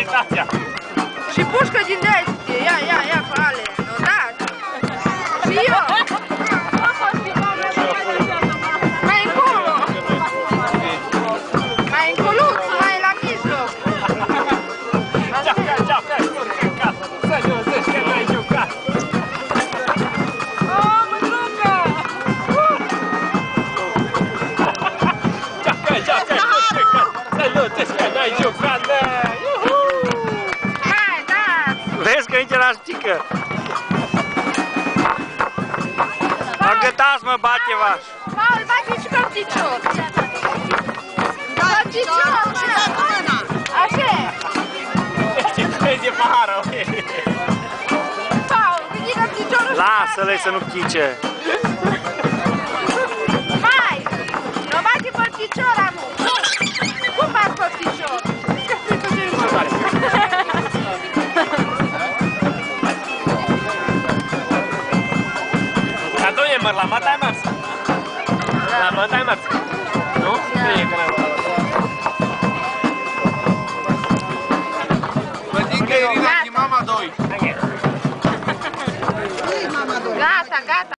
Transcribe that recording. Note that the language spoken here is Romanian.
imitația. Și pușcă din destie, ia, fă ale, nu, da? Și eu. Mai încolo. Mai încoluț, mai la mijloc. Ceapca, să josești că n-ai jucat. Ceapca, să josești că n-ai jucat. Hai, dați. Vezi că aici la stică. Agătați mă, bate vaș. Paul, bate și părticior. Părticior, așa. Ce crezi e pahară? Paul, ridică piciorul. Lasă-le să nu chice. Hai, nu bate părticior, amu. Cum faci părticior? Dar dom'le, la măt ai mers? La măt ai mers? Nu? Nu e că